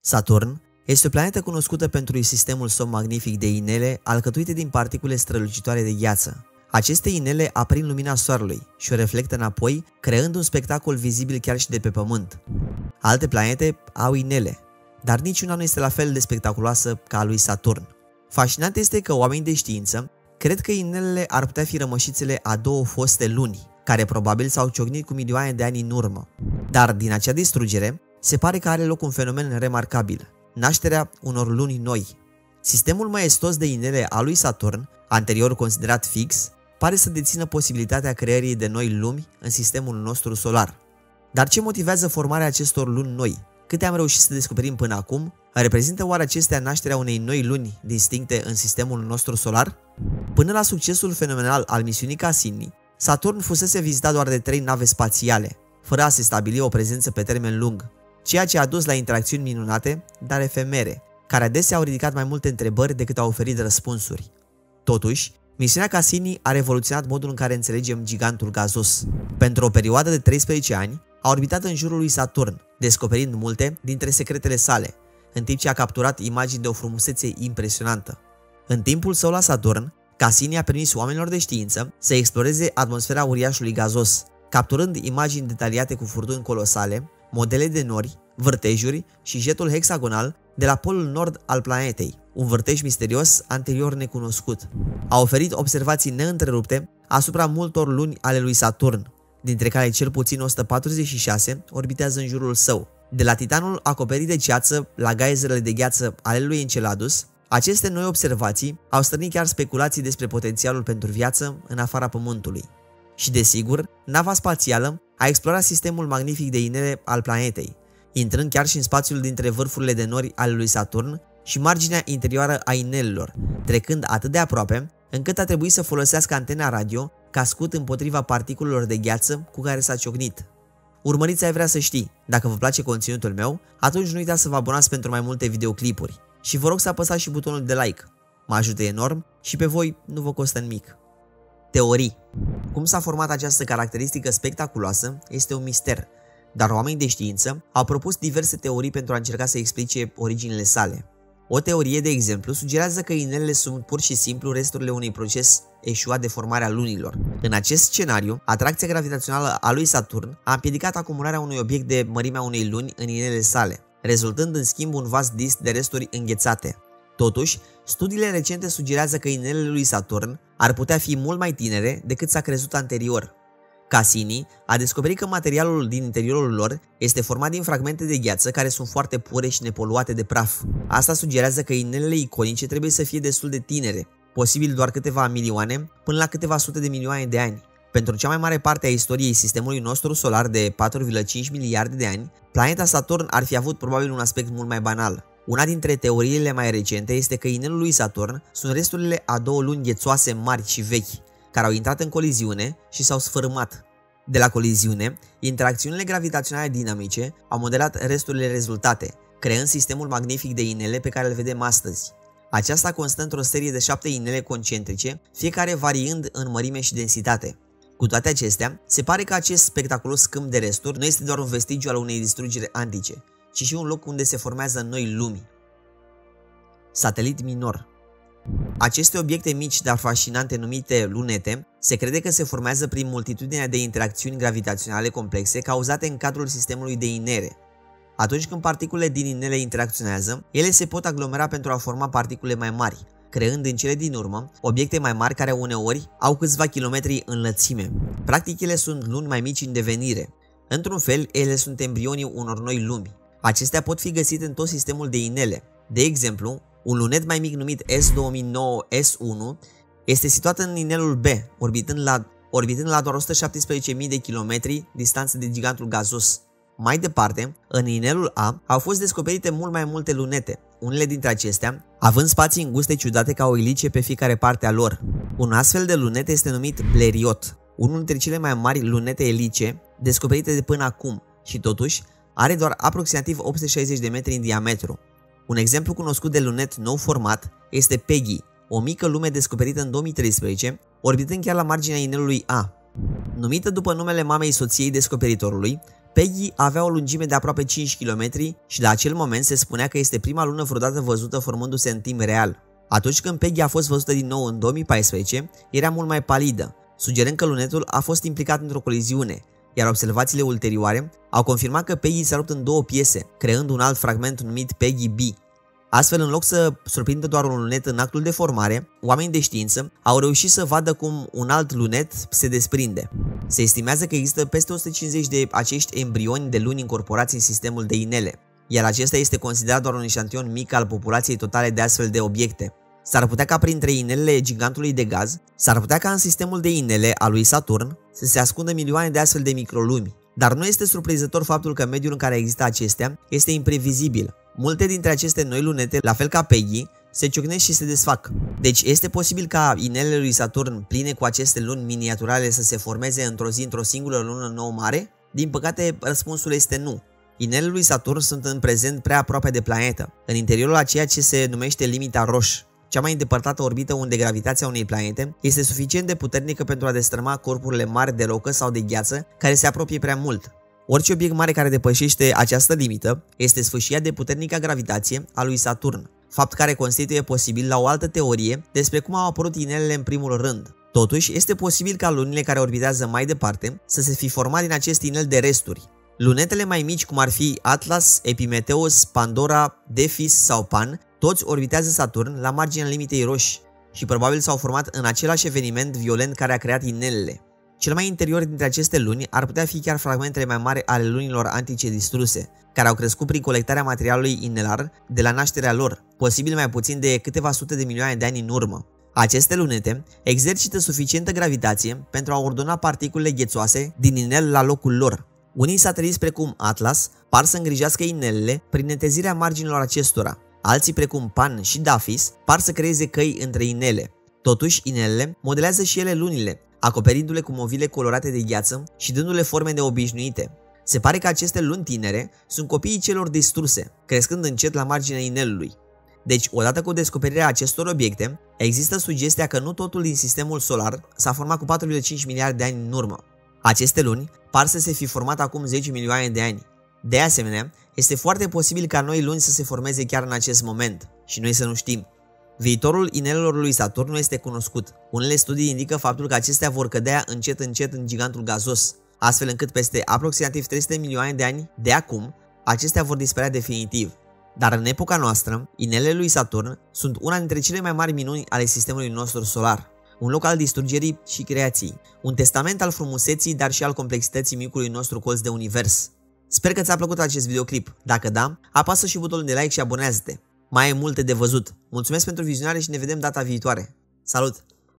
Saturn este o planetă cunoscută pentru sistemul său magnific de inele alcătuite din particule strălucitoare de gheață. Aceste inele aprind lumina soarelui și o reflectă înapoi, creând un spectacol vizibil chiar și de pe Pământ. Alte planete au inele, dar niciuna nu este la fel de spectaculoasă ca a lui Saturn. Fascinant este că oamenii de știință cred că inelele ar putea fi rămășițele a două foste luni, care probabil s-au ciocnit cu milioane de ani în urmă. Dar din acea distrugere se pare că are loc un fenomen remarcabil: nașterea unor luni noi. Sistemul maestos de inele al lui Saturn, anterior considerat fix, pare să dețină posibilitatea creării de noi lumi în sistemul nostru solar. Dar ce motivează formarea acestor luni noi? Câte am reușit să descoperim până acum? Reprezintă oare acestea nașterea unei noi luni distincte în sistemul nostru solar? Până la succesul fenomenal al misiunii Cassini, Saturn fusese vizitat doar de 3 nave spațiale, fără a se stabili o prezență pe termen lung, ceea ce a dus la interacțiuni minunate, dar efemere, care adesea au ridicat mai multe întrebări decât au oferit răspunsuri. Totuși, misiunea Cassini a revoluționat modul în care înțelegem gigantul gazos. Pentru o perioadă de 13 ani, a orbitat în jurul lui Saturn, descoperind multe dintre secretele sale, în timp ce a capturat imagini de o frumusețe impresionantă. În timpul său la Saturn, Cassini a permis oamenilor de știință să exploreze atmosfera uriașului gazos, capturând imagini detaliate cu furtuni colosale, modele de nori, vârtejuri și jetul hexagonal de la polul nord al planetei, un vârtej misterios anterior necunoscut. A oferit observații neîntrerupte asupra multor luni ale lui Saturn, dintre care cel puțin 146 orbitează în jurul său. De la Titanul acoperit de ceață la geizerele de gheață ale lui Enceladus, aceste noi observații au stârnit chiar speculații despre potențialul pentru viață în afara Pământului. Și desigur, nava spațială a explorat sistemul magnific de inele al planetei, intrând chiar și în spațiul dintre vârfurile de nori ale lui Saturn și marginea interioară a inelelor, trecând atât de aproape încât a trebuit să folosească antena radio ca scut împotriva particulelor de gheață cu care s-a ciocnit. Urmăriți Ai vrea să știi. Dacă vă place conținutul meu, atunci nu uitați să vă abonați pentru mai multe videoclipuri și vă rog să apăsați și butonul de like. Mă ajută enorm și pe voi nu vă costă nimic. Teorii. Cum s-a format această caracteristică spectaculoasă este un mister, dar oamenii de știință au propus diverse teorii pentru a încerca să explice originile sale. O teorie, de exemplu, sugerează că inelele sunt pur și simplu resturile unui proces eșuat de formare a lunilor. În acest scenariu, atracția gravitațională a lui Saturn a împiedicat acumularea unui obiect de mărimea unei luni în inelele sale, rezultând în schimb un vast disc de resturi înghețate. Totuși, studiile recente sugerează că inelele lui Saturn ar putea fi mult mai tinere decât s-a crezut anterior. Cassini a descoperit că materialul din interiorul lor este format din fragmente de gheață care sunt foarte pure și nepoluate de praf. Asta sugerează că inelele iconice trebuie să fie destul de tinere, posibil doar câteva milioane până la câteva sute de milioane de ani. Pentru cea mai mare parte a istoriei sistemului nostru solar de 4,5 miliarde de ani, planeta Saturn ar fi avut probabil un aspect mult mai banal. Una dintre teoriile mai recente este că inelul lui Saturn sunt resturile a 2 luni ghețoase mari și vechi, care au intrat în coliziune și s-au sfărâmat. De la coliziune, interacțiunile gravitaționale dinamice au modelat resturile rezultate, creând sistemul magnific de inele pe care îl vedem astăzi. Aceasta constă într-o serie de 7 inele concentrice, fiecare variind în mărime și densitate. Cu toate acestea, se pare că acest spectaculos câmp de resturi nu este doar un vestigiu al unei distrugeri antice, ci și un loc unde se formează noi lumi. Satelit minor. Aceste obiecte mici, dar fascinante, numite lunete, se crede că se formează prin multitudinea de interacțiuni gravitaționale complexe cauzate în cadrul sistemului de inele. Atunci când particulele din inele interacționează, ele se pot aglomera pentru a forma particule mai mari, creând în cele din urmă obiecte mai mari care uneori au câțiva kilometri înălțime. Practic, ele sunt luni mai mici în devenire. Într-un fel, ele sunt embrionii unor noi lumi. Acestea pot fi găsite în tot sistemul de inele. De exemplu, un lunet mai mic numit S2009-S1 este situat în inelul B, orbitând la doar 117.000 de kilometri distanță de gigantul gazos. Mai departe, în inelul A au fost descoperite mult mai multe lunete, unele dintre acestea având spații înguste ciudate ca o ilice pe fiecare parte a lor. Un astfel de lunet este numit Blériot, unul dintre cele mai mari lunete elice descoperite de până acum și totuși are doar aproximativ 860 de metri în diametru. Un exemplu cunoscut de lunet nou format este Peggy, o mică lume descoperită în 2013, orbitând chiar la marginea inelului A. Numită după numele mamei soției descoperitorului, Peggy avea o lungime de aproape 5 km și la acel moment se spunea că este prima lună vreodată văzută formându-se în timp real. Atunci când Peggy a fost văzută din nou în 2014, era mult mai palidă, sugerând că lunetul a fost implicat într-o coliziune, iar observațiile ulterioare au confirmat că Peggy s-a rupt în două piese, creând un alt fragment numit Peggy B. Astfel, în loc să surprindă doar un lunet în actul de formare, oamenii de știință au reușit să vadă cum un alt lunet se desprinde. Se estimează că există peste 150 de acești embrioni de luni incorporați în sistemul de inele, iar acesta este considerat doar un eșantion mic al populației totale de astfel de obiecte. S-ar putea ca printre inelele gigantului de gaz, s-ar putea ca în sistemul de inele al lui Saturn să se ascundă milioane de astfel de microlumi. Dar nu este surprinzător faptul că mediul în care există acestea este imprevizibil. Multe dintre aceste noi lunete, la fel ca Peggy, se ciocnesc și se desfac. Deci este posibil ca inelele lui Saturn pline cu aceste luni miniaturale să se formeze într-o zi într-o singură lună nouă mare? Din păcate, răspunsul este nu. Inelele lui Saturn sunt în prezent prea aproape de planetă, în interiorul a ceea ce se numește limita roșie, cea mai îndepărtată orbită unde gravitația unei planete este suficient de puternică pentru a destrăma corpurile mari de rocă sau de gheață care se apropie prea mult. Orice obiect mare care depășește această limită este sfâșiat de puternica gravitație a lui Saturn, fapt care constituie posibil la o altă teorie despre cum au apărut inelele în primul rând. Totuși, este posibil ca lunile care orbitează mai departe să se fi format din acest inel de resturi. Lunetele mai mici, cum ar fi Atlas, Epimetheus, Pandora, Dephis sau Pan, toți orbitează Saturn la marginea limitei roșii și probabil s-au format în același eveniment violent care a creat inelele. Cel mai interior dintre aceste luni ar putea fi chiar fragmentele mai mari ale lunilor antice distruse, care au crescut prin colectarea materialului inelar de la nașterea lor, posibil mai puțin de câteva sute de milioane de ani în urmă. Aceste lunete exercită suficientă gravitație pentru a ordona particulele ghețoase din inel la locul lor. Unii sateliți precum Atlas par să îngrijească inelele prin netezirea marginilor acestora. Alții precum Pan și Daphis par să creeze căi între inele. Totuși, inelele modelează și ele lunile, acoperindu-le cu movile colorate de gheață și dându-le forme neobișnuite. Se pare că aceste luni tinere sunt copiii celor distruse, crescând încet la marginea inelului. Deci, odată cu descoperirea acestor obiecte, există sugestia că nu totul din sistemul solar s-a format cu 4,5 miliarde de ani în urmă. Aceste luni par să se fi format acum 10 milioane de ani. De asemenea, este foarte posibil ca noi luni să se formeze chiar în acest moment și noi să nu știm. Viitorul inelelor lui Saturn nu este cunoscut. Unele studii indică faptul că acestea vor cădea încet în gigantul gazos, astfel încât peste aproximativ 300 milioane de ani de acum, acestea vor dispărea definitiv. Dar în epoca noastră, inelele lui Saturn sunt una dintre cele mai mari minuni ale sistemului nostru solar. Un loc al distrugerii și creației, un testament al frumuseții, dar și al complexității micului nostru colț de univers. Sper că ți-a plăcut acest videoclip. Dacă da, apasă și butonul de like și abonează-te. Mai ai multe de văzut. Mulțumesc pentru vizionare și ne vedem data viitoare. Salut!